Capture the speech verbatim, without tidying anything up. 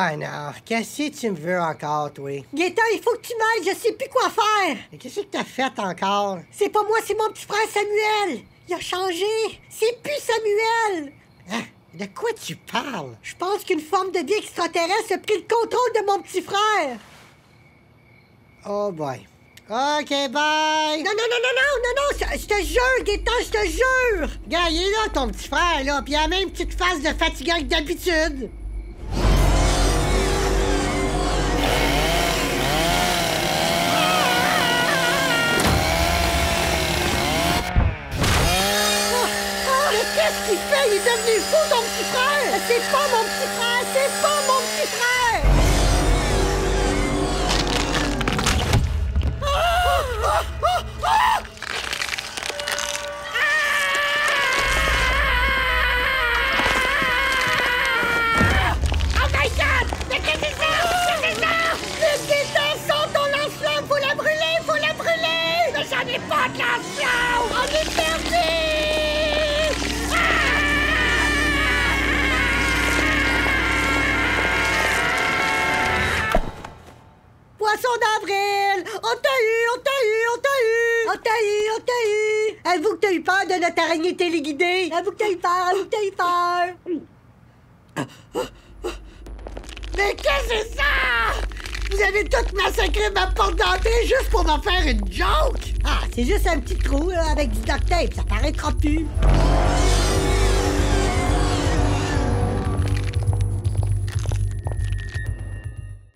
Ah non, qu'est-ce que tu me veux encore, toi? Gaétan, il faut que tu m'aides, je sais plus quoi faire. Mais qu'est-ce que t'as fait encore? C'est pas moi, c'est mon petit frère Samuel. Il a changé. C'est plus Samuel. Hein? De quoi tu parles? Je pense qu'une forme de vie extraterrestre a pris le contrôle de mon petit frère. Oh boy. OK, bye! Non, non, non, non, non, non, non, je, je te jure, Gaétan, je te jure! Gars, il est là, ton petit frère, là, pis il a la même petite face de fatigant que d'habitude. Mais qu'est-ce qu'il fait? Il est devenu fou, ton petit frère! C'est pas mon petit frère! C'est pas mon petit frère! Oh my God! Mais qu'est-ce que c'est ça? Qu'est-ce que c'est ça? Le Gaétan, sort ton lance-flamme! Faut la brûler! Faut la brûler! Mais j'en ai pas de lance-flamme! On est perdu! Poisson d'avril! On t'a eu! On t'a eu! On t'a eu! On t'a eu! On t'a eu! Avoue que t'as eu peur de notre araignée téléguidée! Avoue que t'as eu peur! Avoue que t'as eu peur! Mais qu'est-ce que c'est ça? Vous avez tout massacré ma porte d'entrée juste pour m'en faire une joke? Ah, c'est juste un petit trou là, avec du duct tape, ça paraîtra plus.